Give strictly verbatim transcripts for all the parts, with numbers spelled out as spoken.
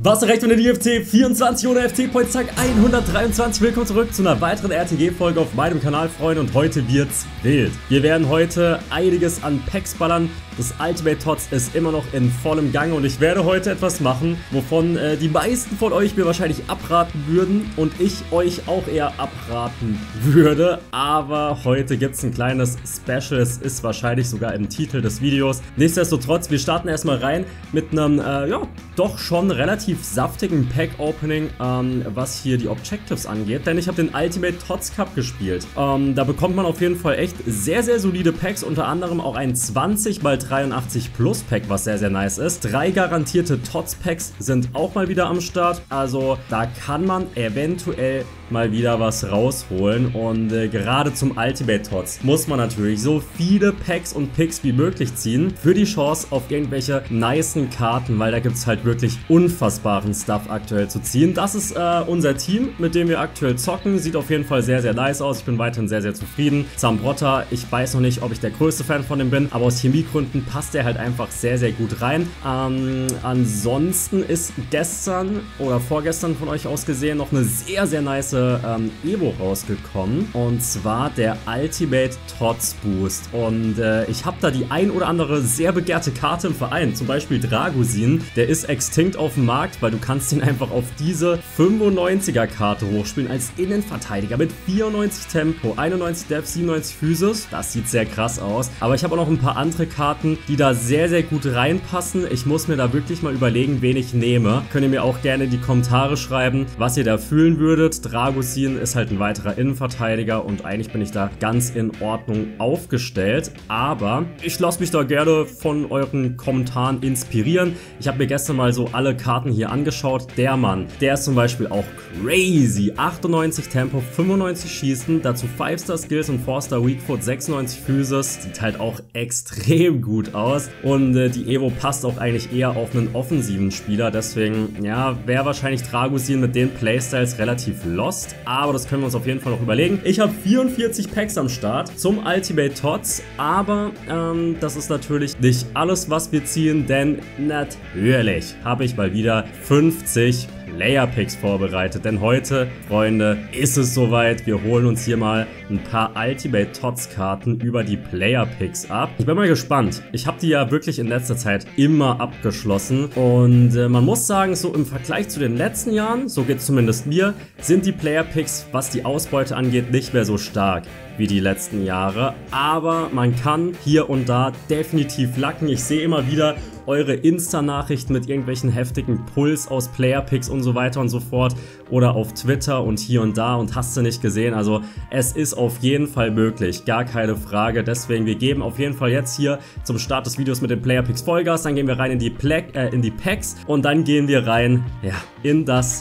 Was recht und in die F C vierundzwanzig ohne F C-Points Tag hundertdreiundzwanzig. Willkommen zurück zu einer weiteren R T G-Folge auf meinem Kanal, Freunde. Und heute wird's wild. Wir werden heute einiges an Packs ballern. Das Ultimate Tots ist immer noch in vollem Gange und ich werde heute etwas machen, wovon äh, die meisten von euch mir wahrscheinlich abraten würden und ich euch auch eher abraten würde. Aber heute gibt es ein kleines Special. Es ist wahrscheinlich sogar im Titel des Videos. Nichtsdestotrotz, wir starten erstmal rein mit einem, äh, ja, doch schon relativ saftigen Pack-Opening, ähm, was hier die Objectives angeht. Denn ich habe den Ultimate Tots Cup gespielt. Ähm, da bekommt man auf jeden Fall echt sehr, sehr solide Packs. Unter anderem auch ein zwanzig mal dreiundachtzig Plus Pack, was sehr, sehr nice ist. Drei garantierte Tots Packs sind auch mal wieder am Start. Also da kann man eventuell mal wieder was rausholen. Und äh, gerade zum Ultimate Tots muss man natürlich so viele Packs und Picks wie möglich ziehen für die Chance auf irgendwelche nicen Karten, weil da gibt es halt wirklich unfassbaren Stuff aktuell zu ziehen. Das ist äh, unser Team, mit dem wir aktuell zocken. Sieht auf jeden Fall sehr, sehr nice aus. Ich bin weiterhin sehr, sehr zufrieden. Zambrotta, ich weiß noch nicht, ob ich der größte Fan von dem bin, aber aus Chemiegründen passt der halt einfach sehr, sehr gut rein. Ähm, ansonsten ist gestern oder vorgestern von euch aus gesehen noch eine sehr, sehr nice ähm, Evo rausgekommen. Und zwar der Ultimate Tots Boost. Und äh, ich habe da die ein oder andere sehr begehrte Karte im Verein. Zum Beispiel Dragusin. Der ist extinct auf dem Markt, weil du kannst ihn einfach auf diese fünfundneunziger Karte hochspielen als Innenverteidiger mit vierundneunzig Tempo, einundneunzig Def, siebenundneunzig Physis. Das sieht sehr krass aus. Aber ich habe auch noch ein paar andere Karten, die da sehr, sehr gut reinpassen. Ich muss mir da wirklich mal überlegen, wen ich nehme. Könnt ihr mir auch gerne in die Kommentare schreiben, was ihr da fühlen würdet. Dragusin ist halt ein weiterer Innenverteidiger und eigentlich bin ich da ganz in Ordnung aufgestellt. Aber ich lasse mich da gerne von euren Kommentaren inspirieren. Ich habe mir gestern mal so alle Karten hier angeschaut. Der Mann, der ist zum Beispiel auch crazy. achtundneunzig Tempo, fünfundneunzig Schießen, dazu fünf Star Skills und vier Star Weak Foot, sechsundneunzig Physis. Sieht halt auch extrem gut aus. Und äh, die Evo passt auch eigentlich eher auf einen offensiven Spieler. Deswegen, ja, wäre wahrscheinlich Dragusin mit den Playstyles relativ lost. Aber das können wir uns auf jeden Fall noch überlegen. Ich habe vierundvierzig Packs am Start zum Ultimate Tots. Aber ähm, das ist natürlich nicht alles, was wir ziehen. Denn natürlich habe ich mal wieder fünfzig Player Picks vorbereitet, denn heute, Freunde, ist es soweit. Wir holen uns hier mal ein paar Ultimate Tots Karten über die Player Picks ab. Ich bin mal gespannt. Ich habe die ja wirklich in letzter Zeit immer abgeschlossen und äh, man muss sagen, so im Vergleich zu den letzten Jahren, so geht es zumindest mir, sind die Player Picks, was die Ausbeute angeht, nicht mehr so stark wie die letzten Jahre, aber man kann hier und da definitiv lacken. Ich sehe immer wieder eure Insta-Nachrichten mit irgendwelchen heftigen Pulls aus Player-Picks und so weiter und so fort oder auf Twitter und hier und da und hast du nicht gesehen. Also es ist auf jeden Fall möglich, gar keine Frage. Deswegen, wir geben auf jeden Fall jetzt hier zum Start des Videos mit den Player-Picks Vollgas, dann gehen wir rein in die, Pla äh, in die Packs und dann gehen wir rein, ja, in das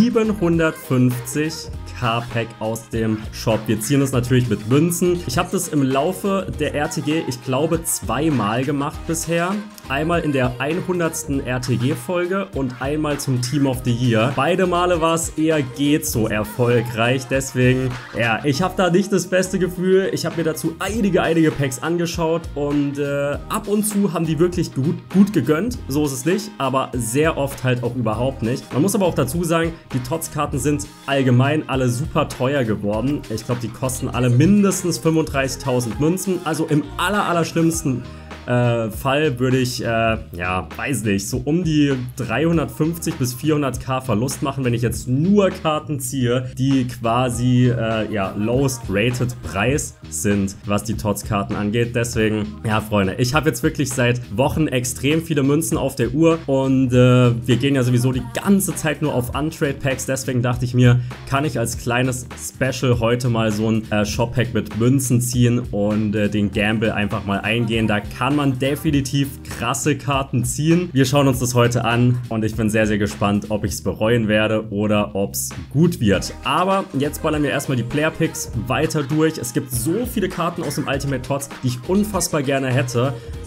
siebenhundertfünfzig K Pack aus dem Shop. Wir ziehen das natürlich mit Münzen. Ich habe das im Laufe der R T G, ich glaube, zweimal gemacht bisher. Einmal in der hundertsten R T G-Folge und einmal zum Team of the Year. Beide Male war es eher geht so erfolgreich. Deswegen, ja, ich habe da nicht das beste Gefühl. Ich habe mir dazu einige, einige Packs angeschaut und äh, ab und zu haben die wirklich gut, gut gegönnt. So ist es nicht, aber sehr oft halt auch überhaupt nicht. Man muss aber auch dazu sagen, die Tots-Karten sind allgemein alle super teuer geworden. Ich glaube, die kosten alle mindestens fünfunddreißigtausend Münzen. Also im aller, aller schlimmsten Äh, Fall würde ich, äh, ja, weiß nicht, so um die dreihundertfünfzig bis vierhundert K Verlust machen, wenn ich jetzt nur Karten ziehe, die quasi, äh, ja, lowest rated Preis sind, was die Tots-Karten angeht. Deswegen, ja, Freunde, ich habe jetzt wirklich seit Wochen extrem viele Münzen auf der Uhr und äh, wir gehen ja sowieso die ganze Zeit nur auf Untrade Packs. Deswegen dachte ich mir, kann ich als kleines Special heute mal so ein äh, Shop-Pack mit Münzen ziehen und äh, den Gamble einfach mal eingehen. Da kann man definitiv krasse Karten ziehen. Wir schauen uns das heute an und ich bin sehr, sehr gespannt, ob ich es bereuen werde oder ob es gut wird. Aber jetzt ballern wir erstmal die Player Picks weiter durch. Es gibt so viele Karten aus dem Ultimate Tots, die ich unfassbar gerne hätte.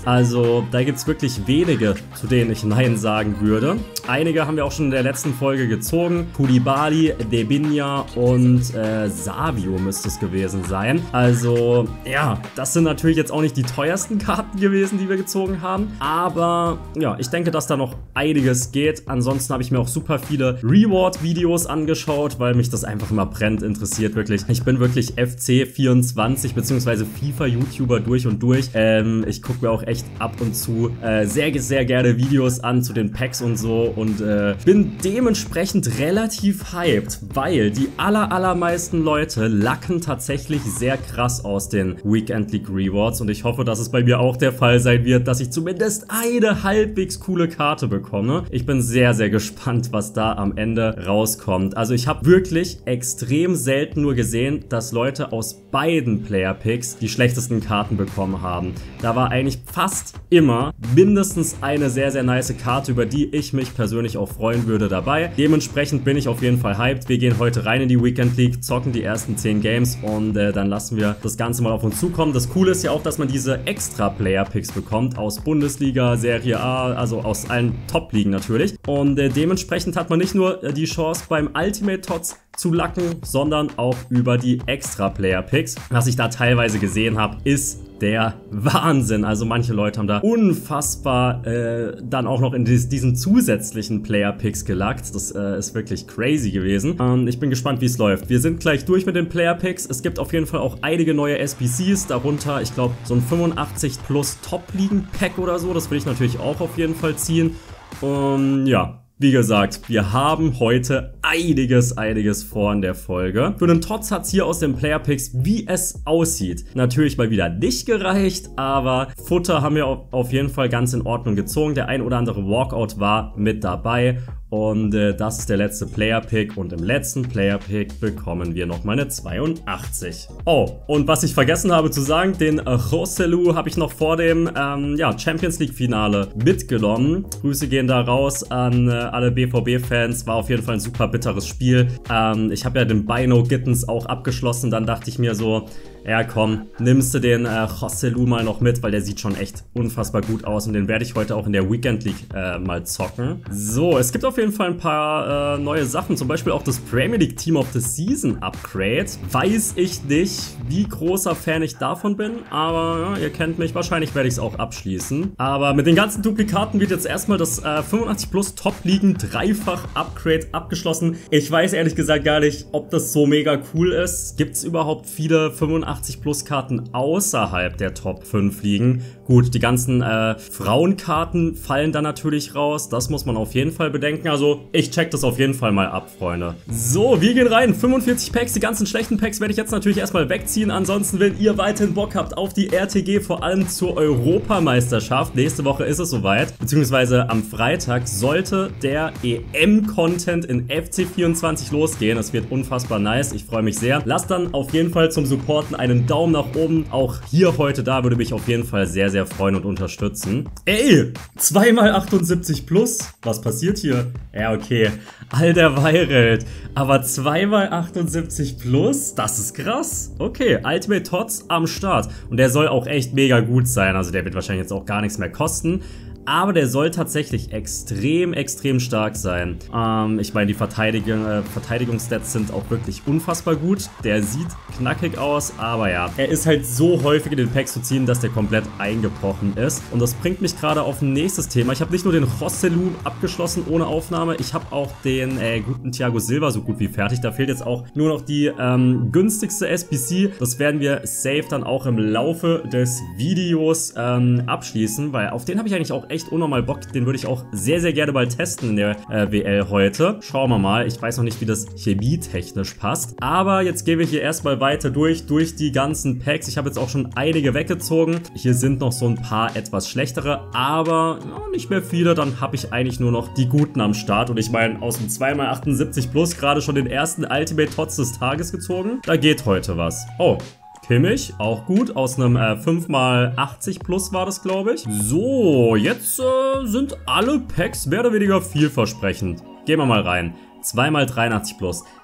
Also da gibt es wirklich wenige, zu denen ich Nein sagen würde. Einige haben wir auch schon in der letzten Folge gezogen. Koulibaly, Debinha und äh, Savio müsste es gewesen sein. Also ja, das sind natürlich jetzt auch nicht die teuersten Karten gewesen, die wir gezogen haben. Aber ja, ich denke, dass da noch einiges geht. Ansonsten habe ich mir auch super viele Reward-Videos angeschaut, weil mich das einfach immer brennend interessiert, wirklich. Ich bin wirklich F C vierundzwanzig bzw. FIFA-YouTuber durch und durch. Ähm, ich gucke mir auch echt ab und zu äh, sehr, sehr gerne Videos an zu den Packs und so und äh, bin dementsprechend relativ hyped, weil die aller, allermeisten Leute lacken tatsächlich sehr krass aus den Weekend League Rewards und ich hoffe, dass es bei mir auch der Fall sein wird, dass ich zumindest eine halbwegs coole Karte bekomme. Ich bin sehr, sehr gespannt, was da am Ende rauskommt. Also ich habe wirklich extrem selten nur gesehen, dass Leute aus beiden Player Picks die schlechtesten Karten bekommen haben. Da war eigentlich fast immer mindestens eine sehr, sehr nice Karte, über die ich mich persönlich auch freuen würde dabei. Dementsprechend bin ich auf jeden Fall hyped. Wir gehen heute rein in die Weekend League, zocken die ersten zehn Games und äh, dann lassen wir das Ganze mal auf uns zukommen. Das Coole ist ja auch, dass man diese extra Player Picks bekommt aus Bundesliga, Serie A, also aus allen Top-Ligen natürlich. Und äh, dementsprechend hat man nicht nur äh, die Chance beim Ultimate Tots zu lacken, sondern auch über die extra Player Picks. Was ich da teilweise gesehen habe, ist der Wahnsinn. Also manche Leute haben da unfassbar äh, dann auch noch in dies, diesen zusätzlichen Player Picks gelackt. Das äh, ist wirklich crazy gewesen. Ähm, ich bin gespannt, wie es läuft. Wir sind gleich durch mit den Player Picks. Es gibt auf jeden Fall auch einige neue S B Cs, darunter, ich glaube, so ein fünfundachtzig plus Top-Ligen-Pack oder so. Das will ich natürlich auch auf jeden Fall ziehen. Und ja, wie gesagt, wir haben heute einiges, einiges vor in der Folge. Für den Tots hat es hier aus den Player Picks, wie es aussieht, natürlich mal wieder nicht gereicht, aber Futter haben wir auf jeden Fall ganz in Ordnung gezogen. Der ein oder andere Walkout war mit dabei. Und äh, das ist der letzte Player Pick und im letzten Player Pick bekommen wir noch meine zweiundachtzig. Oh, und was ich vergessen habe zu sagen, den äh, Joselu habe ich noch vor dem ähm, ja, Champions League Finale mitgenommen. Grüße gehen da raus an äh, alle B V B-Fans, war auf jeden Fall ein super bitteres Spiel. Ähm, ich habe ja den Bino Gittens auch abgeschlossen, dann dachte ich mir so, ja komm, nimmst du den äh, Joselu mal noch mit, weil der sieht schon echt unfassbar gut aus und den werde ich heute auch in der Weekend League äh, mal zocken. So, es gibt auf jeden Fall ein paar äh, neue Sachen, zum Beispiel auch das Premier League Team of the Season Upgrade. Weiß ich nicht, wie großer Fan ich davon bin, aber ja, ihr kennt mich, wahrscheinlich werde ich es auch abschließen. Aber mit den ganzen Duplikaten wird jetzt erstmal das äh, fünfundachtzig plus Top-Ligen Dreifach Upgrade abgeschlossen. Ich weiß ehrlich gesagt gar nicht, ob das so mega cool ist. Gibt es überhaupt viele fünfundachtzig plus Karten außerhalb der Top fünf Ligen? Gut, die ganzen äh, Frauenkarten fallen da natürlich raus. Das muss man auf jeden Fall bedenken. Also ich check das auf jeden Fall mal ab, Freunde. So, wir gehen rein. fünfundvierzig Packs. Die ganzen schlechten Packs werde ich jetzt natürlich erstmal wegziehen. Ansonsten, wenn ihr weiterhin Bock habt auf die R T G, vor allem zur Europameisterschaft, nächste Woche ist es soweit, beziehungsweise am Freitag sollte der E M-Content in F C vierundzwanzig losgehen. Das wird unfassbar nice. Ich freue mich sehr. Lasst dann auf jeden Fall zum Supporten einen Daumen nach oben. Auch hier heute da würde mich auf jeden Fall sehr, sehr freuen und unterstützen. Ey, zwei mal achtundsiebzig plus. Was passiert hier? Ja, okay. Alter Weireld. Aber zwei mal achtundsiebzig plus? Das ist krass. Okay, Ultimate Tots am Start. Und der soll auch echt mega gut sein. Also der wird wahrscheinlich jetzt auch gar nichts mehr kosten. Aber der soll tatsächlich extrem, extrem stark sein. Ähm, ich meine, die Verteidigung, äh, Verteidigungsstats sind auch wirklich unfassbar gut. Der sieht knackig aus, aber ja, er ist halt so häufig in den Packs zu ziehen, dass der komplett eingebrochen ist. Und das bringt mich gerade auf ein nächstes Thema. Ich habe nicht nur den Joselu abgeschlossen ohne Aufnahme, ich habe auch den äh, guten Thiago Silva so gut wie fertig. Da fehlt jetzt auch nur noch die ähm, günstigste S B C. Das werden wir safe dann auch im Laufe des Videos ähm, abschließen, weil auf den habe ich eigentlich auch echt echt unnormal Bock. Den würde ich auch sehr, sehr gerne mal testen in der äh, W L heute. Schauen wir mal. Ich weiß noch nicht, wie das chemietechnisch passt. Aber jetzt gehen wir hier erstmal weiter durch, durch die ganzen Packs. Ich habe jetzt auch schon einige weggezogen. Hier sind noch so ein paar etwas schlechtere, aber ja, nicht mehr viele. Dann habe ich eigentlich nur noch die guten am Start. Und ich meine, aus dem zwei mal achtundsiebzig plus gerade schon den ersten Ultimate Tots des Tages gezogen. Da geht heute was. Oh. Kimmich, auch gut, aus einem äh, fünf mal achtzig plus war das, glaube ich. So, jetzt äh, sind alle Packs mehr oder weniger vielversprechend. Gehen wir mal rein. zwei mal dreiundachtzig plus.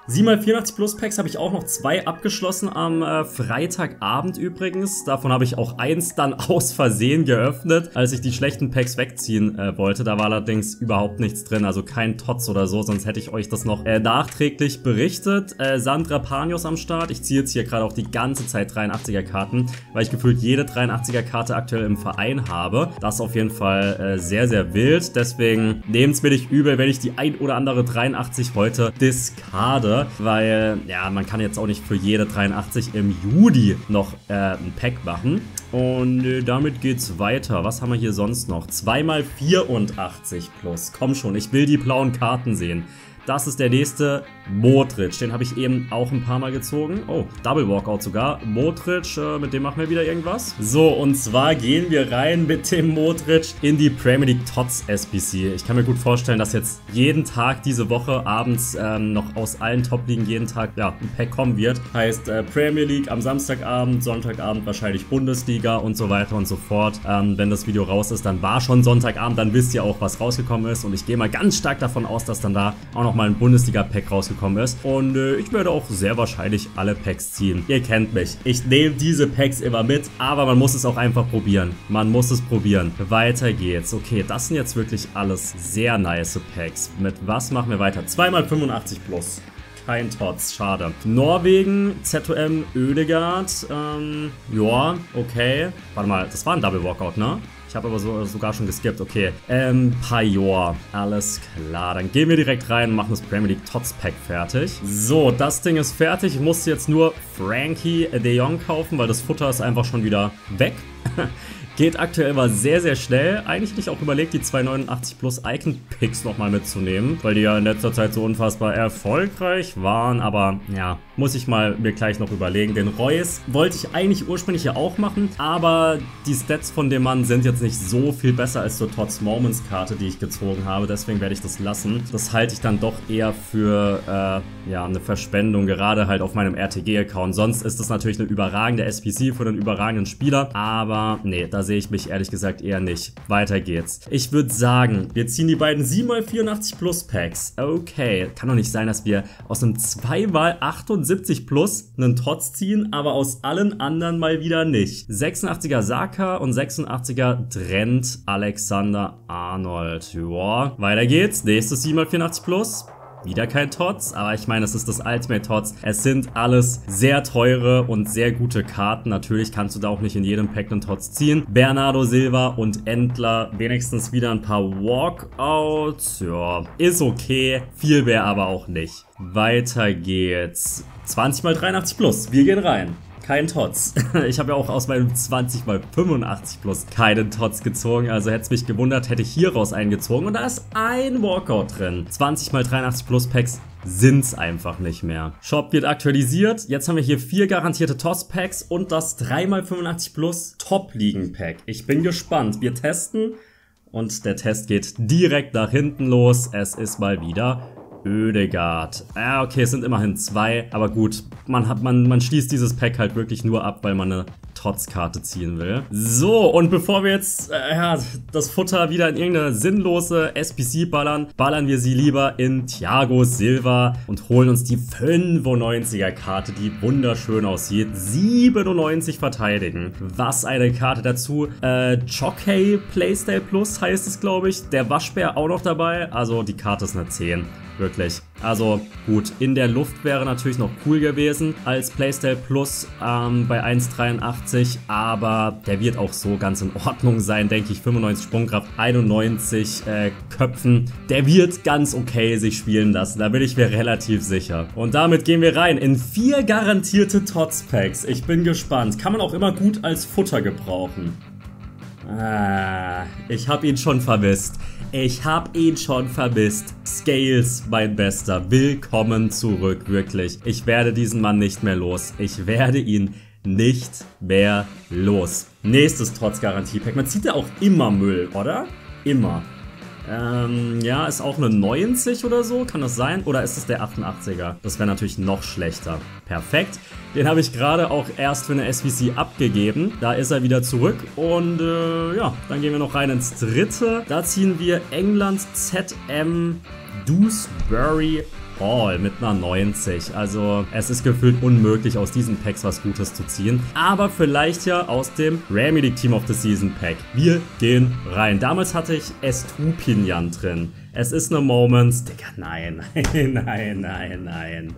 sieben mal vierundachtzig Plus Packs habe ich auch noch zwei abgeschlossen am äh, Freitagabend übrigens. Davon habe ich auch eins dann aus Versehen geöffnet, als ich die schlechten Packs wegziehen äh, wollte. Da war allerdings überhaupt nichts drin, also kein Tots oder so, sonst hätte ich euch das noch äh, nachträglich berichtet. Äh, Sandra Panios am Start. Ich ziehe jetzt hier gerade auch die ganze Zeit dreiundachtziger Karten, weil ich gefühlt jede dreiundachtziger Karte aktuell im Verein habe. Das ist auf jeden Fall äh, sehr, sehr wild. Deswegen nehmt es mir nicht übel, wenn ich die ein oder andere dreiundachtzig heute discarde. Weil, ja, man kann jetzt auch nicht für jede dreiundachtzig im Juli noch äh, ein Pack machen. Und äh, damit geht's weiter. Was haben wir hier sonst noch? zwei mal vierundachtzig Plus. Komm schon, ich will die blauen Karten sehen. Das ist der nächste Modric. Den habe ich eben auch ein paar Mal gezogen. Oh, Double Walkout sogar. Modric, äh, mit dem machen wir wieder irgendwas. So, und zwar gehen wir rein mit dem Modric in die Premier League Tots S B C. Ich kann mir gut vorstellen, dass jetzt jeden Tag diese Woche abends ähm, noch aus allen Top-Ligen jeden Tag ja, ein Pack kommen wird. Heißt äh, Premier League am Samstagabend, Sonntagabend wahrscheinlich Bundesliga und so weiter und so fort. Ähm, wenn das Video raus ist, dann war schon Sonntagabend, dann wisst ihr auch, was rausgekommen ist. Und ich gehe mal ganz stark davon aus, dass dann da auch noch mal ein Bundesliga-Pack rausgekommen ist. Und äh, ich werde auch sehr wahrscheinlich alle Packs ziehen. Ihr kennt mich. Ich nehme diese Packs immer mit, aber man muss es auch einfach probieren. Man muss es probieren. Weiter geht's. Okay, das sind jetzt wirklich alles sehr nice Packs. Mit was machen wir weiter? zwei mal fünfundachtzig Plus. Kein Tots, schade. Norwegen, Z O M, Ødegaard. Ähm, ja, okay. Warte mal, das war ein Double Walkout, ne? Ich habe aber so, sogar schon geskippt, okay. Ähm, Pajor. Alles klar. Dann gehen wir direkt rein und machen das Premier League Tots Pack fertig. So, das Ding ist fertig. Ich musste jetzt nur Frankie de Jong kaufen, weil das Futter ist einfach schon wieder weg. Geht aktuell mal sehr, sehr schnell. Eigentlich hätte ich auch überlegt, die zwei neunundachtzig Plus Icon Picks nochmal mitzunehmen, weil die ja in letzter Zeit so unfassbar erfolgreich waren. Aber ja, muss ich mal mir gleich noch überlegen. Den Reus wollte ich eigentlich ursprünglich ja auch machen, aber die Stats von dem Mann sind jetzt nicht so viel besser als zur Tots Moments Karte, die ich gezogen habe. Deswegen werde ich das lassen. Das halte ich dann doch eher für äh, ja, eine Verschwendung, gerade halt auf meinem R T G-Account. Sonst ist das natürlich eine überragende S P C für einen überragenden Spieler, aber nee, da sehe ich mich ehrlich gesagt eher nicht. Weiter geht's. Ich würde sagen, wir ziehen die beiden sieben mal vierundachtzig Plus Packs. Okay, kann doch nicht sein, dass wir aus einem zwei mal achtundsiebzig Plus einen Tots ziehen, aber aus allen anderen mal wieder nicht. sechsundachtziger Saka und sechsundachtziger Trent Alexander-Arnold. Joa, weiter geht's. Nächstes sieben mal vierundachtzig Plus. Wieder kein Tots, aber ich meine, es ist das Ultimate Tots. Es sind alles sehr teure und sehr gute Karten. Natürlich kannst du da auch nicht in jedem Pack einen Tots ziehen. Bernardo Silva und Endler, wenigstens wieder ein paar Walkouts. Ja, ist okay. Viel mehr aber auch nicht. Weiter geht's. zwanzig mal dreiundachtzig Plus. Wir gehen rein. Kein Tots. Ich habe ja auch aus meinem zwanzig mal fünfundachtzig Plus keinen Tots gezogen. Also hätte es mich gewundert, hätte ich hier raus eingezogen. Und da ist ein Walkout drin. zwanzig mal dreiundachtzig Plus Packs sind's einfach nicht mehr. Shop wird aktualisiert. Jetzt haben wir hier vier garantierte Tots Packs und das drei mal fünfundachtzig Plus Top Ligen Pack. Ich bin gespannt. Wir testen und der Test geht direkt nach hinten los. Es ist mal wieder Ødegaard. Ah, okay, es sind immerhin zwei, aber gut, man hat man man schließt dieses Pack halt wirklich nur ab, weil man eine Tots-Karte ziehen will. So, und bevor wir jetzt äh, ja, das Futter wieder in irgendeine sinnlose S P C ballern, ballern wir sie lieber in Thiago Silva und holen uns die fünfundneunziger Karte, die wunderschön aussieht. siebenundneunzig verteidigen. Was eine Karte dazu. Äh, Jockey Playstyle Plus heißt es, glaube ich. Der Waschbär auch noch dabei. Also die Karte ist eine zehn. Wirklich. Also gut, in der Luft wäre natürlich noch cool gewesen als Playstyle Plus ähm, bei eins Komma dreiundachtzig, aber der wird auch so ganz in Ordnung sein, denke ich. fünfundneunzig Sprungkraft, einundneunzig äh, Köpfen. Der wird ganz okay sich spielen lassen, da bin ich mir relativ sicher. Und damit gehen wir rein in vier garantierte Tots Packs. Ich bin gespannt. Kann man auch immer gut als Futter gebrauchen. Ah, ich habe ihn schon vermisst. Ich habe ihn schon vermisst. Scales, mein Bester. Willkommen zurück, wirklich. Ich werde diesen Mann nicht mehr los. Ich werde ihn nicht mehr los. Nächstes Tots-Garantie-Pack. Man zieht ja auch immer Müll, oder? Immer. Ähm, ja, ist auch eine neunzig oder so, kann das sein? Oder ist es der achtundachtziger? Das wäre natürlich noch schlechter. Perfekt. Den habe ich gerade auch erst für eine S V C abgegeben. Da ist er wieder zurück. Und äh, ja, dann gehen wir noch rein ins dritte. Da ziehen wir England Z M Dewsbury Hall mit einer neunzig. Also es ist gefühlt unmöglich, aus diesen Packs was Gutes zu ziehen. Aber vielleicht ja aus dem Remedy Team of the Season Pack. Wir gehen rein. Damals hatte ich Estupinian drin. Es ist eine Moments. Digga, nein, nein, nein, nein, nein.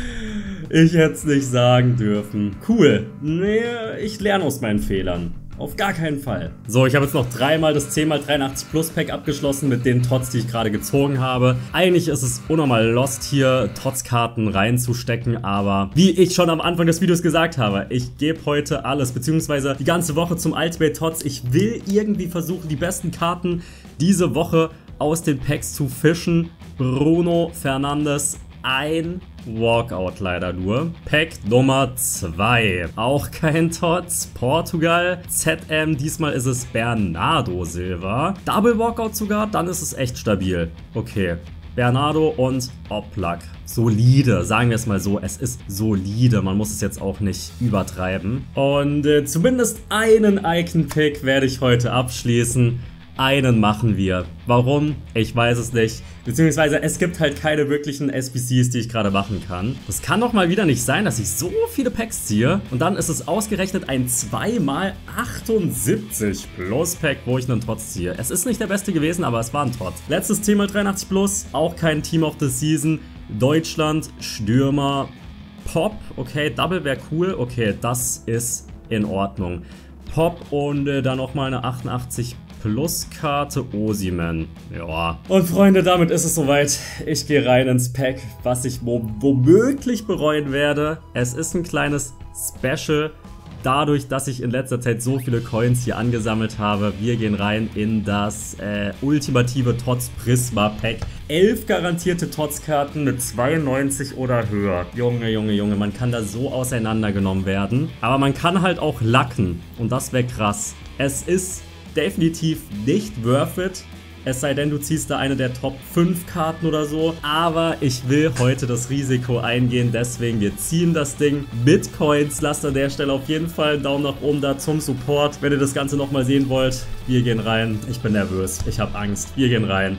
Ich hätte es nicht sagen dürfen. Cool. Nee, ich lerne aus meinen Fehlern. Auf gar keinen Fall. So, ich habe jetzt noch dreimal das zehn mal dreiundachtzig Plus Pack abgeschlossen mit den Tots, die ich gerade gezogen habe. Eigentlich ist es unnormal lost hier, Tots-Karten reinzustecken, aber wie ich schon am Anfang des Videos gesagt habe, ich gebe heute alles, beziehungsweise die ganze Woche zum Ultimate Tots. Ich will irgendwie versuchen, die besten Karten diese Woche aus den Packs zu fischen. Bruno Fernandes, ein Walkout leider nur. Pack Nummer zwei. Auch kein Tots. Portugal. Z M. Diesmal ist es Bernardo Silva. Double Walkout sogar. Dann ist es echt stabil. Okay. Bernardo und Oblak. Solide, sagen wir es mal so. Es ist solide. Man muss es jetzt auch nicht übertreiben. Und äh, zumindest einen Icon-Pick werde ich heute abschließen. Einen machen wir. Warum? Ich weiß es nicht. Beziehungsweise es gibt halt keine wirklichen S B Cs, die ich gerade machen kann. Das kann doch mal wieder nicht sein, dass ich so viele Packs ziehe. Und dann ist es ausgerechnet ein zwei mal achtundsiebzig Plus Pack, wo ich einen Tots ziehe. Es ist nicht der beste gewesen, aber es war ein Tots. Letztes zehn mal dreiundachtzig Plus, auch kein Team of the Season. Deutschland, Stürmer, Pop. Okay, Double wäre cool. Okay, das ist in Ordnung. Pop und äh, dann nochmal eine achtundachtzig Plus-Karte Osimhen. Ja. Und Freunde, damit ist es soweit. Ich gehe rein ins Pack, was ich wo womöglich bereuen werde. Es ist ein kleines Special. Dadurch, dass ich in letzter Zeit so viele Coins hier angesammelt habe. Wir gehen rein in das äh, ultimative Tots Prisma Pack. elf garantierte Tots-Karten mit zweiundneunzig oder höher. Junge, Junge, Junge, man kann da so auseinandergenommen werden. Aber man kann halt auch lacken. Und das wäre krass. Es ist definitiv nicht worth it. Es sei denn, du ziehst da eine der Top fünf Karten oder so. Aber ich will heute das Risiko eingehen. Deswegen, wir ziehen das Ding mit Coins. Lasst an der Stelle auf jeden Fall einen Daumen nach oben da zum Support, wenn ihr das Ganze nochmal sehen wollt. Wir gehen rein. Ich bin nervös. Ich habe Angst. Wir gehen rein.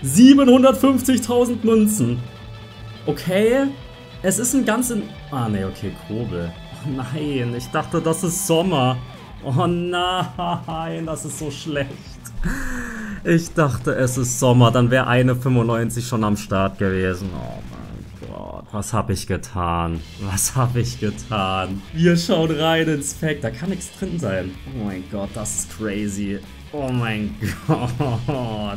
siebenhundertfünfzigtausend Münzen. Okay. Es ist ein ganz in... Ah, ne, okay, Kobel. Oh nein, ich dachte, das ist Sommer. Oh nein, das ist so schlecht. Ich dachte, es ist Sommer, dann wäre eine fünfundneunzig schon am Start gewesen. Oh mein Gott, was habe ich getan? Was habe ich getan? Wir schauen rein ins Pack, da kann nichts drin sein. Oh mein Gott, das ist crazy. Oh mein Gott.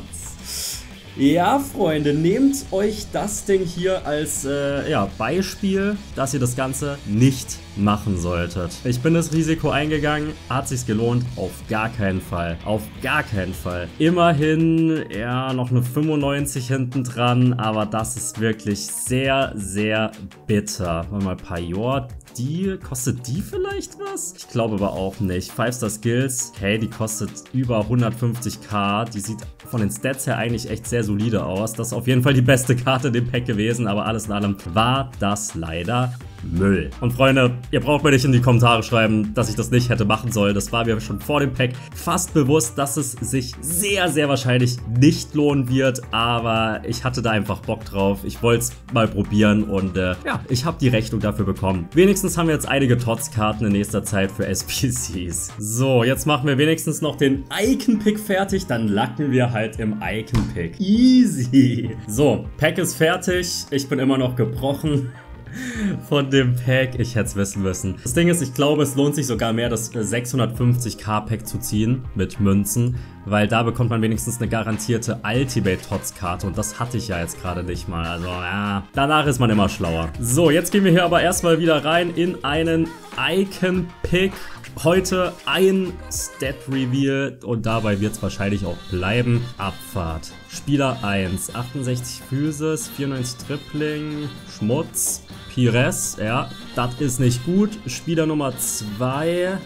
Ja, Freunde, nehmt euch das Ding hier als äh, ja, Beispiel, dass ihr das Ganze nicht machen solltet. Ich bin das Risiko eingegangen, hat sich's gelohnt? Auf gar keinen Fall. Auf gar keinen Fall. Immerhin, ja, noch eine fünfundneunzig hinten dran, aber das ist wirklich sehr, sehr bitter. Warte mal, Pajor, die, kostet die vielleicht was? Ich glaube aber auch nicht. five Star Skills, hey, die kostet über hundertfünfzigtausend. Die sieht von den Stats her eigentlich echt sehr solide aus. Das ist auf jeden Fall die beste Karte in dem Pack gewesen, aber alles in allem war das leider Müll. Und Freunde, ihr braucht mir nicht in die Kommentare schreiben, dass ich das nicht hätte machen sollen. Das war mir schon vor dem Pack fast bewusst, dass es sich sehr, sehr wahrscheinlich nicht lohnen wird. Aber ich hatte da einfach Bock drauf. Ich wollte es mal probieren und äh, ja, ich habe die Rechnung dafür bekommen. Wenigstens haben wir jetzt einige Tots-Karten in nächster Zeit für S P Cs. So, jetzt machen wir wenigstens noch den Icon-Pick fertig. Dann lacken wir halt im Icon-Pick. Easy. So, Pack ist fertig. Ich bin immer noch gebrochen von dem Pack. Ich hätte es wissen müssen. Das Ding ist, ich glaube, es lohnt sich sogar mehr, das sechshundertfünfzigtausend Pack zu ziehen mit Münzen, weil da bekommt man wenigstens eine garantierte Ultimate Tots Karte und das hatte ich ja jetzt gerade nicht mal. Also ja, danach ist man immer schlauer. So, jetzt gehen wir hier aber erstmal wieder rein in einen Icon Pick. Heute ein Stat Reveal und dabei wird es wahrscheinlich auch bleiben. Abfahrt. Spieler eins, achtundsechzig Physis, vierundneunzig Tripling, Schmutz, Pires, ja, das ist nicht gut. Spieler Nummer zwei.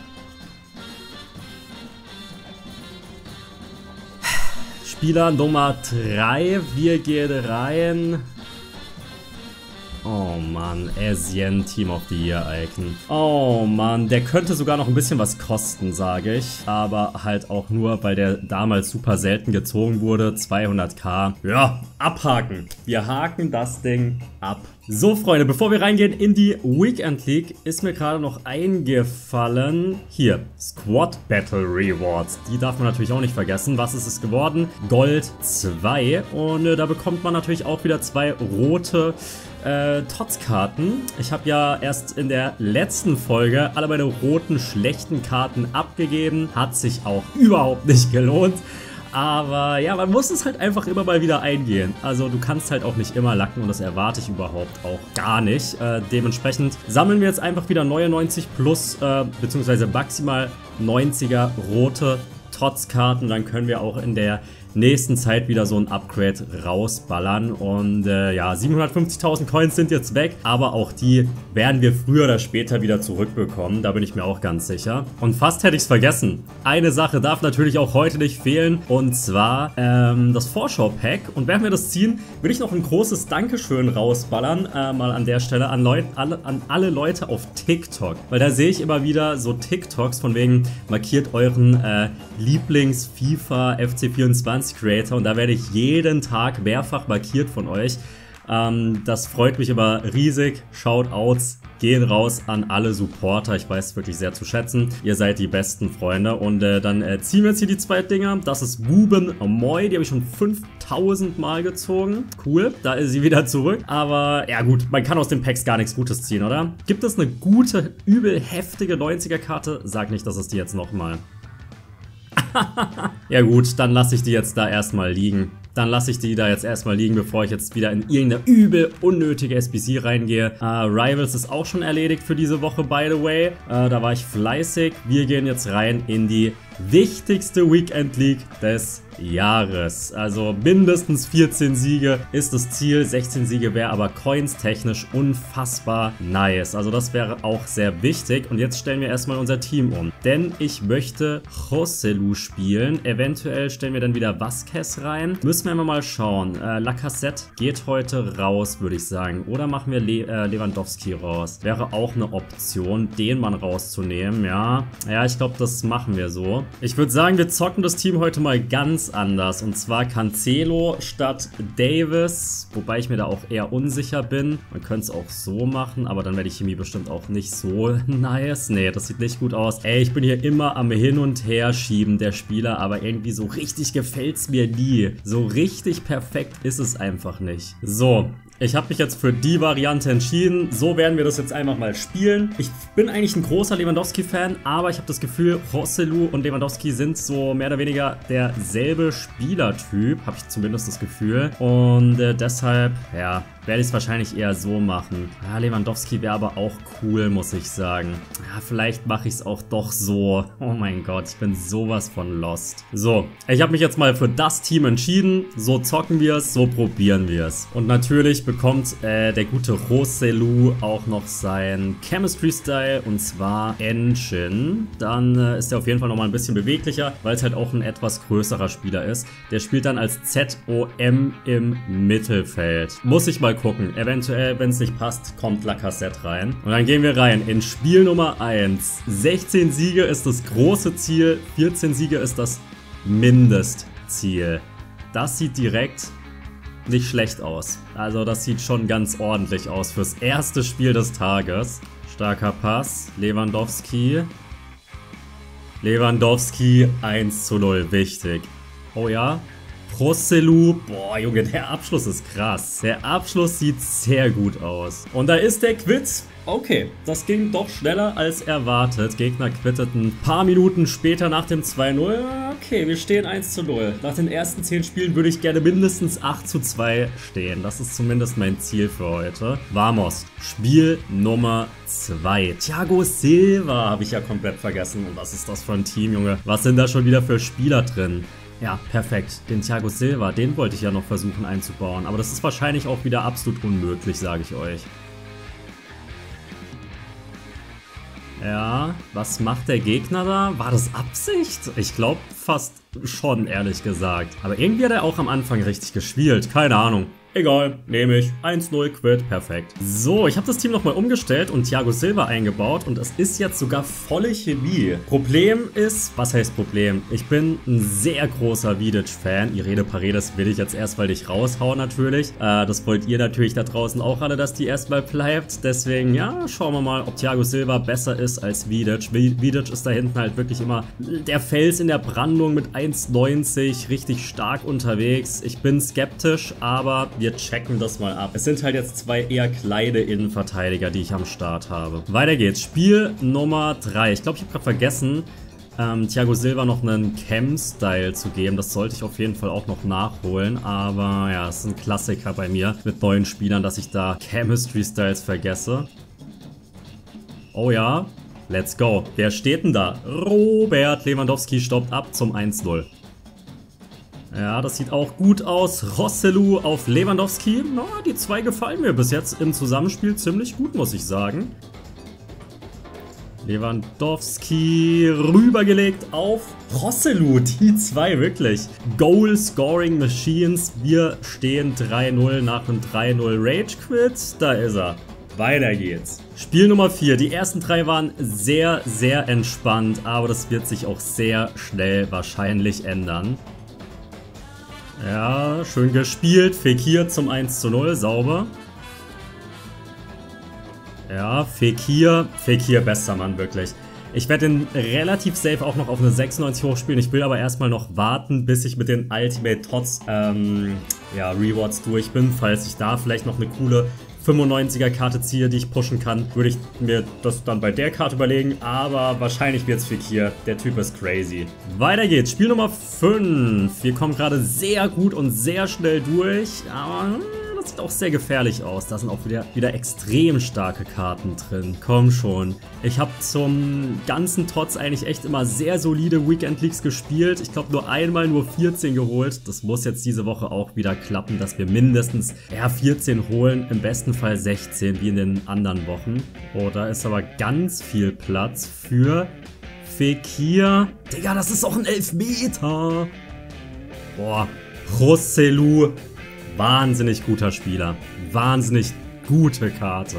Spieler Nummer drei, wir gehen rein. Oh Mann, Asian Team of the Year Icon. Oh Mann, der könnte sogar noch ein bisschen was kosten, sage ich. Aber halt auch nur, weil der damals super selten gezogen wurde. zweihunderttausend. Ja, abhaken. Wir haken das Ding ab. So, Freunde, bevor wir reingehen in die Weekend League, ist mir gerade noch eingefallen. Hier, Squad Battle Rewards. Die darf man natürlich auch nicht vergessen. Was ist es geworden? Gold zwei. Und äh, da bekommt man natürlich auch wieder zwei rote Äh, Tots-Karten. Ich habe ja erst in der letzten Folge alle meine roten, schlechten Karten abgegeben. Hat sich auch überhaupt nicht gelohnt. Aber ja, man muss es halt einfach immer mal wieder eingehen. Also du kannst halt auch nicht immer lacken und das erwarte ich überhaupt auch gar nicht. Äh, dementsprechend sammeln wir jetzt einfach wieder neue neunzig plus, äh, beziehungsweise maximal neunziger rote Tots-Karten. Dann können wir auch in der nächsten Zeit wieder so ein Upgrade rausballern. Und äh, ja, siebenhundertfünfzigtausend Coins sind jetzt weg, aber auch die werden wir früher oder später wieder zurückbekommen. Da bin ich mir auch ganz sicher. Und fast hätte ich es vergessen. Eine Sache darf natürlich auch heute nicht fehlen, und zwar ähm, das Vorschau-Pack. Und während wir das ziehen, will ich noch ein großes Dankeschön rausballern, äh, mal an der Stelle an, Leut alle, an alle Leute auf TikTok. Weil da sehe ich immer wieder so TikToks von wegen, markiert euren äh, Lieblings-FIFA F C vierundzwanzig Creator, und da werde ich jeden Tag mehrfach markiert von euch. Ähm, das freut mich immer riesig. Shoutouts gehen raus an alle Supporter. Ich weiß es wirklich sehr zu schätzen. Ihr seid die besten Freunde. Und äh, dann äh, ziehen wir jetzt hier die zwei Dinger. Das ist Buben Moi. Die habe ich schon fünftausend Mal gezogen. Cool, da ist sie wieder zurück. Aber ja gut, man kann aus den Packs gar nichts Gutes ziehen, oder? Gibt es eine gute, übel heftige neunziger Karte? Sag nicht, dass es die jetzt nochmal. Ja gut, dann lasse ich die jetzt da erstmal liegen. Dann lasse ich die da jetzt erstmal liegen, bevor ich jetzt wieder in irgendeine übel unnötige S B C reingehe. Äh, Rivals ist auch schon erledigt für diese Woche, by the way. Äh, da war ich fleißig. Wir gehen jetzt rein in die wichtigste Weekend League des Jahres. Also mindestens vierzehn Siege ist das Ziel. sechzehn Siege wäre aber coins-technisch unfassbar nice. Also das wäre auch sehr wichtig. Und jetzt stellen wir erstmal unser Team um. Denn ich möchte Joselu spielen. Eventuell stellen wir dann wieder Vasquez rein. Müssen wir mal schauen. Äh, Lacazette geht heute raus, würde ich sagen. Oder machen wir Le äh, Lewandowski raus. Wäre auch eine Option, den Mann rauszunehmen. Ja, ja, ich glaube, das machen wir so. Ich würde sagen, wir zocken das Team heute mal ganz anders. Und zwar Cancelo statt Davis. Wobei ich mir da auch eher unsicher bin. Man könnte es auch so machen, aber dann wäre die Chemie bestimmt auch nicht so nice. Nee, das sieht nicht gut aus. Ey, ich bin hier immer am Hin und Her schieben der Spieler, aber irgendwie so richtig gefällt es mir nie. So richtig perfekt ist es einfach nicht. So. Ich habe mich jetzt für die Variante entschieden. So werden wir das jetzt einfach mal spielen. Ich bin eigentlich ein großer Lewandowski-Fan, aber ich habe das Gefühl, Joselu und Lewandowski sind so mehr oder weniger derselbe Spielertyp. Habe ich zumindest das Gefühl. Und äh, deshalb, ja, werde ich es wahrscheinlich eher so machen. Ja, Lewandowski wäre aber auch cool, muss ich sagen. Ja, vielleicht mache ich es auch doch so. Oh mein Gott, ich bin sowas von lost. So, ich habe mich jetzt mal für das Team entschieden. So zocken wir es, so probieren wir es. Und natürlich bekommt äh, der gute Joselu auch noch sein Chemistry-Style, und zwar Engine. Dann äh, ist er auf jeden Fall nochmal ein bisschen beweglicher, weil es halt auch ein etwas größerer Spieler ist. Der spielt dann als Z O M im Mittelfeld. Muss ich mal gucken. Eventuell, wenn es nicht passt, kommt Lacazette rein. Und dann gehen wir rein in Spiel Nummer eins. sechzehn Siege ist das große Ziel, vierzehn Siege ist das Mindestziel. Das sieht direkt nicht schlecht aus. Also das sieht schon ganz ordentlich aus fürs erste Spiel des Tages. Starker Pass. Lewandowski. Lewandowski eins zu null. Wichtig. Oh ja. Joselu. Boah, Junge, der Abschluss ist krass. Der Abschluss sieht sehr gut aus. Und da ist der Quiz. Okay, das ging doch schneller als erwartet. Gegner quittet ein paar Minuten später nach dem zwei null. Okay, wir stehen eins zu null. Nach den ersten zehn Spielen würde ich gerne mindestens acht zu zwei stehen. Das ist zumindest mein Ziel für heute. Vamos, Spiel Nummer zwei. Thiago Silva habe ich ja komplett vergessen. Und was ist das für ein Team, Junge? Was sind da schon wieder für Spieler drin? Ja, perfekt. Den Thiago Silva, den wollte ich ja noch versuchen einzubauen. Aber das ist wahrscheinlich auch wieder absolut unmöglich, sage ich euch. Ja, was macht der Gegner da? War das Absicht? Ich glaube fast schon, ehrlich gesagt. Aber irgendwie hat er auch am Anfang richtig gespielt. Keine Ahnung. Egal, nehme ich. eins null, Quit, perfekt. So, ich habe das Team nochmal umgestellt und Thiago Silva eingebaut und es ist jetzt sogar volle Chemie. Problem ist, was heißt Problem? Ich bin ein sehr großer Vidic-Fan. Irene Paredes will ich jetzt erstmal nicht raushauen natürlich. Äh, das wollt ihr natürlich da draußen auch alle, dass die erstmal bleibt. Deswegen, ja, schauen wir mal, ob Thiago Silva besser ist als Vidic. Vidic ist da hinten halt wirklich immer der Fels in der Brandung mit eins neunzig, richtig stark unterwegs. Ich bin skeptisch, aber wir checken das mal ab. Es sind halt jetzt zwei eher kleine Innenverteidiger, die ich am Start habe. Weiter geht's. Spiel Nummer drei. Ich glaube, ich habe gerade vergessen, ähm, Thiago Silva noch einen Chem-Style zu geben. Das sollte ich auf jeden Fall auch noch nachholen. Aber ja, es ist ein Klassiker bei mir mit neuen Spielern, dass ich da Chemistry-Styles vergesse. Oh ja, let's go. Wer steht denn da? Robert Lewandowski stoppt ab zum eins null. Ja, das sieht auch gut aus. Rosselu auf Lewandowski. Na, die zwei gefallen mir bis jetzt im Zusammenspiel ziemlich gut, muss ich sagen. Lewandowski rübergelegt auf Rosselu. Die zwei wirklich. Goal Scoring Machines. Wir stehen drei null nach einem drei null Rage Quit. Da ist er. Weiter geht's. Spiel Nummer vier. Die ersten drei waren sehr, sehr entspannt, aber das wird sich auch sehr schnell wahrscheinlich ändern. Ja, schön gespielt. Fekir zum eins zu null, sauber. Ja, Fekir. Fekir, bester Mann, wirklich. Ich werde den relativ safe auch noch auf eine sechsundneunzig hochspielen. Ich will aber erstmal noch warten, bis ich mit den Ultimate Tots ähm, ja, Rewards durch bin. Falls ich da vielleicht noch eine coole fünfundneunziger Karte ziehe, die ich pushen kann, würde ich mir das dann bei der Karte überlegen, aber wahrscheinlich wird es Fekir. Der Typ ist crazy. Weiter geht's. Spiel Nummer fünf. Wir kommen gerade sehr gut und sehr schnell durch, aber das sieht auch sehr gefährlich aus. Da sind auch wieder, wieder extrem starke Karten drin. Komm schon. Ich habe zum ganzen Trotz eigentlich echt immer sehr solide Weekend Leagues gespielt. Ich glaube nur einmal nur vierzehn geholt. Das muss jetzt diese Woche auch wieder klappen, dass wir mindestens ja, vierzehn holen. Im besten Fall sechzehn, wie in den anderen Wochen. Oh, da ist aber ganz viel Platz für Fekir. Digga, das ist auch ein Elfmeter. Boah, Rosselu. Wahnsinnig guter Spieler. Wahnsinnig gute Karte.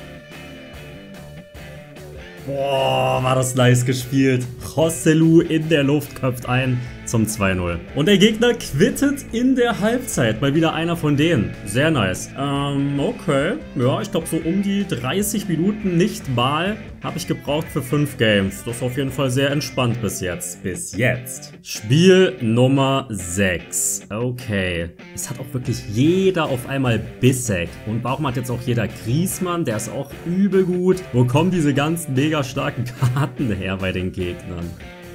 Boah, war das nice gespielt. Rosselu in der Luft köpft ein zum zwei null. Und der Gegner quittet in der Halbzeit. Mal wieder einer von denen. Sehr nice. Ähm, okay. Ja, ich glaube so um die dreißig Minuten nicht mal habe ich gebraucht für fünf Games. Das ist auf jeden Fall sehr entspannt bis jetzt. Bis jetzt. Spiel Nummer sechs. Okay. Es hat auch wirklich jeder auf einmal Bissek. Und warum hat jetzt auch jeder Griezmann? Der ist auch übel gut. Wo kommen diese ganzen mega starken Karten her bei den Gegnern?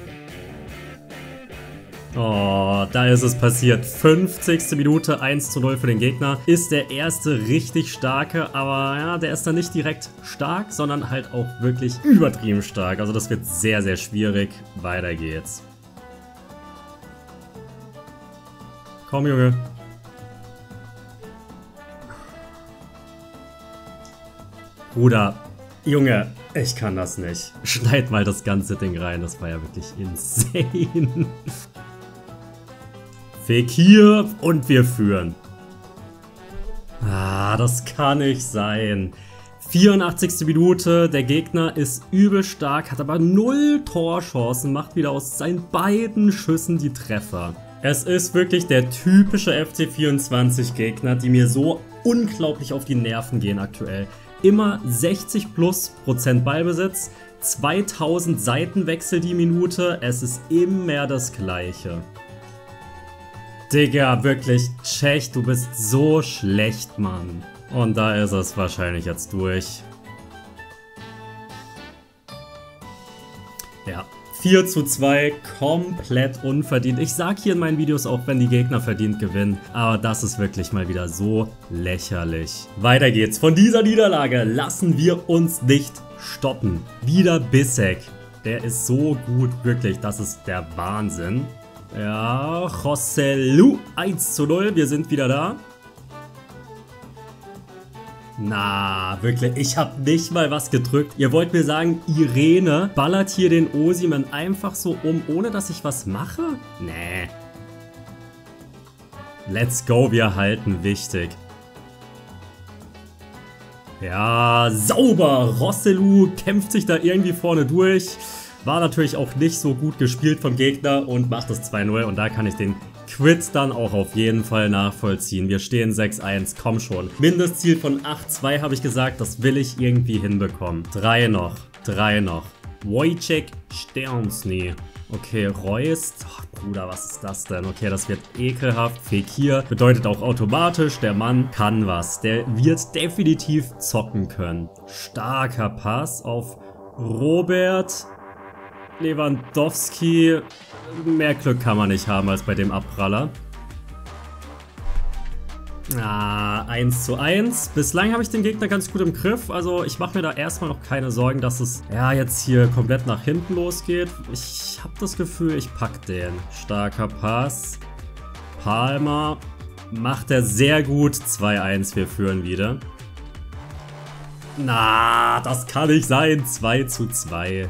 Oh, da ist es passiert. fünfzigste Minute, eins zu null für den Gegner. Ist der erste richtig starke, aber ja, der ist dann nicht direkt stark, sondern halt auch wirklich übertrieben stark. Also das wird sehr, sehr schwierig. Weiter geht's. Komm, Junge. Bruder, Junge, ich kann das nicht. Schneid mal das ganze Ding rein, das war ja wirklich insane. Fekir und wir führen. Ah, das kann nicht sein. vierundachtzigste Minute, der Gegner ist übel stark, hat aber null Torchancen, macht wieder aus seinen beiden Schüssen die Treffer. Es ist wirklich der typische F C vierundzwanzig Gegner, die mir so unglaublich auf die Nerven gehen aktuell. Immer sechzig plus Prozent Ballbesitz, zweitausend Seitenwechsel die Minute, es ist immer das Gleiche. Digga, wirklich, Tschech, du bist so schlecht, Mann. Und da ist es wahrscheinlich jetzt durch. Ja, vier zu zwei, komplett unverdient. Ich sag hier in meinen Videos auch, wenn die Gegner verdient gewinnen. Aber das ist wirklich mal wieder so lächerlich. Weiter geht's. Von dieser Niederlage lassen wir uns nicht stoppen. Wieder Bissek. Der ist so gut, wirklich, das ist der Wahnsinn. Ja, Rosselu, eins zu null, wir sind wieder da. Na, wirklich, ich habe nicht mal was gedrückt. Ihr wollt mir sagen, Irene ballert hier den Osimhen einfach so um, ohne dass ich was mache? Nee. Let's go, wir halten, wichtig. Ja, sauber. Rosselu kämpft sich da irgendwie vorne durch. War natürlich auch nicht so gut gespielt vom Gegner und macht das zwei null. Und da kann ich den Quit dann auch auf jeden Fall nachvollziehen. Wir stehen sechs eins, komm schon. Mindestziel von acht zwei habe ich gesagt, das will ich irgendwie hinbekommen. Drei noch, drei noch. Wojciech Sternsny. Okay, Reus. Oh, Bruder, was ist das denn? Okay, das wird ekelhaft. Fekir bedeutet auch automatisch, der Mann kann was. Der wird definitiv zocken können. Starker Pass auf Robert Lewandowski. Mehr Glück kann man nicht haben als bei dem Abpraller. Ah, eins zu eins. Bislang habe ich den Gegner ganz gut im Griff. Also ich mache mir da erstmal noch keine Sorgen, dass es ja jetzt hier komplett nach hinten losgeht. Ich habe das Gefühl, ich pack den. Starker Pass. Palmer. Macht er sehr gut. zwei eins, wir führen wieder. Na, das kann nicht sein. zwei zu zwei.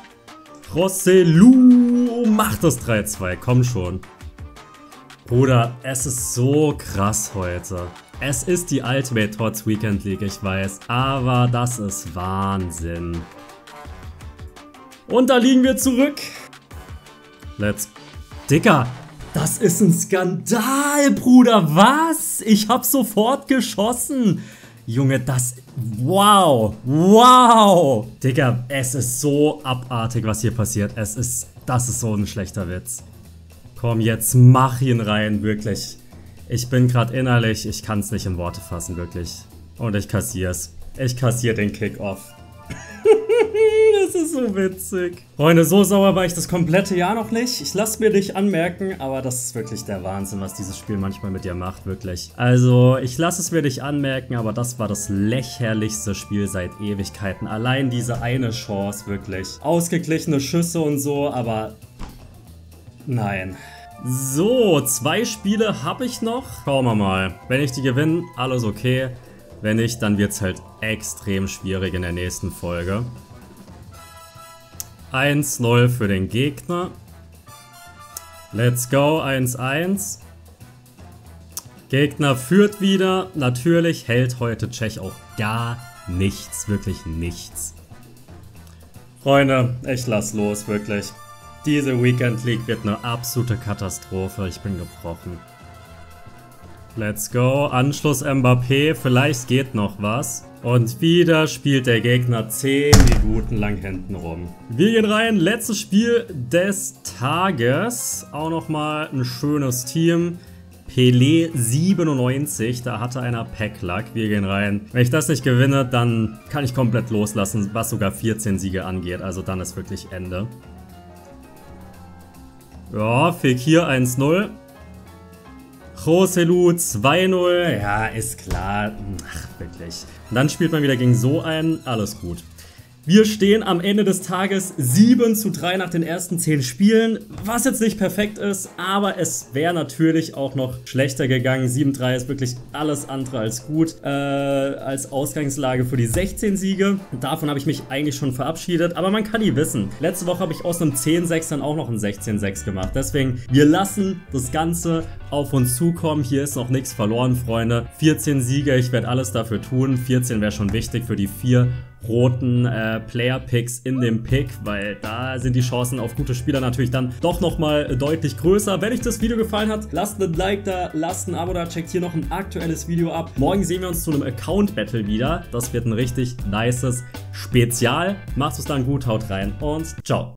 Rosselu macht das drei zwei. Komm schon. Bruder, es ist so krass heute. Es ist die Ultimate Tots Weekend League, ich weiß. Aber das ist Wahnsinn. Und da liegen wir zurück. Let's... Dicker, das ist ein Skandal, Bruder. Was? Ich hab sofort geschossen. Junge, das... Wow. Wow. Digga, es ist so abartig, was hier passiert. Es ist... Das ist so ein schlechter Witz. Komm, jetzt mach ihn rein, wirklich. Ich bin gerade innerlich, ich kann es nicht in Worte fassen, wirklich. Und ich kassier's. Ich kassiere den Kick-Off. Das ist so witzig. Freunde, so sauer war ich das komplette Jahr noch nicht. Ich lasse mir nicht anmerken, aber das ist wirklich der Wahnsinn, was dieses Spiel manchmal mit dir macht, wirklich. Also, ich lasse es mir nicht anmerken, aber das war das lächerlichste Spiel seit Ewigkeiten. Allein diese eine Chance, wirklich. Ausgeglichene Schüsse und so, aber... Nein. So, zwei Spiele habe ich noch. Schauen wir mal. Wenn ich die gewinne, alles okay. Wenn nicht, dann wird es halt extrem schwierig in der nächsten Folge. eins null für den Gegner. Let's go, eins eins. Gegner führt wieder. Natürlich hält heute Czech auch gar nichts. Wirklich nichts. Freunde, ich lass los, wirklich. Diese Weekend League wird eine absolute Katastrophe. Ich bin gebrochen. Let's go. Anschluss Mbappé. Vielleicht geht noch was. Und wieder spielt der Gegner zehn Minuten lang hinten rum. Wir gehen rein. Letztes Spiel des Tages. Auch nochmal ein schönes Team. Pelé siebenundneunzig, da hatte einer Pack-Luck. Wir gehen rein. Wenn ich das nicht gewinne, dann kann ich komplett loslassen, was sogar vierzehn Siege angeht. Also dann ist wirklich Ende. Ja, Fekir eins null. Rosselu zwei null. Ja, ist klar. Ach, wirklich. Und dann spielt man wieder gegen so einen. Alles gut. Wir stehen am Ende des Tages sieben zu drei nach den ersten zehn Spielen, was jetzt nicht perfekt ist, aber es wäre natürlich auch noch schlechter gegangen. sieben drei ist wirklich alles andere als gut, äh, als Ausgangslage für die sechzehn Siege. Davon habe ich mich eigentlich schon verabschiedet, aber man kann nie wissen. Letzte Woche habe ich aus einem zehn sechs dann auch noch ein sechzehn sechs gemacht, deswegen, wir lassen das Ganze auf uns zukommen. Hier ist noch nichts verloren, Freunde. vierzehn Siege, ich werde alles dafür tun. vierzehn wäre schon wichtig für die vier roten äh, Player-Picks in dem Pick, weil da sind die Chancen auf gute Spieler natürlich dann doch nochmal deutlich größer. Wenn euch das Video gefallen hat, lasst einen Like da, lasst ein Abo da, checkt hier noch ein aktuelles Video ab. Morgen sehen wir uns zu einem Account-Battle wieder. Das wird ein richtig nices Spezial. Macht es dann gut, haut rein und ciao.